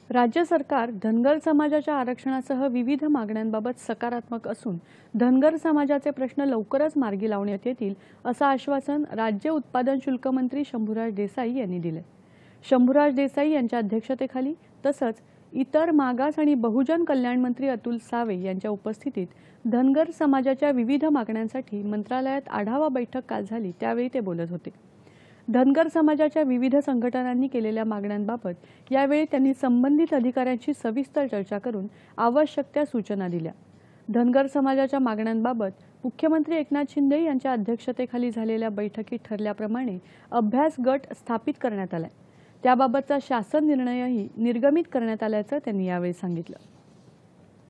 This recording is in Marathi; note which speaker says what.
Speaker 1: राज्य सरकार धनगर समाजाच्या आरक्षणासह विविध मागण्यांबाबत सकारात्मक असून धनगर समाजाचे प्रश्न लवकरच मार्गी लावण्यात येतील असं आश्वासन राज्य उत्पादन शुल्क मंत्री शंभूराज देसाई यांनी दिले। शंभूराज देसाई यांच्या अध्यक्षतेखाली तसंच इतर मागास आणि बहुजन कल्याण मंत्री अतुल सावे यांच्या उपस्थितीत धनगर समाजाच्या विविध मागण्यांसाठी मंत्रालयात आढावा बैठक काल झाली, त्यावेळी ते बोलत होते। धनगर समाजाच्या विविध संघटनांनी केलेल्या मागण्यांबाबत यावेळी त्यांनी संबंधित अधिकाऱ्यांशी सविस्तर चर्चा करून आवश्यक त्या सूचना दिल्या। धनगर समाजाच्या मागण्यांबाबत मुख्यमंत्री एकनाथ शिंदे यांच्या अध्यक्षतेखाली झालेल्या बैठकीत ठरल्याप्रमाणे अभ्यास गट स्थापित करण्यात आलाय। त्याबाबतचा शासन निर्णयही निर्गमित करण्यात आल्याचं त्यांनी यावेळी सांगितलं।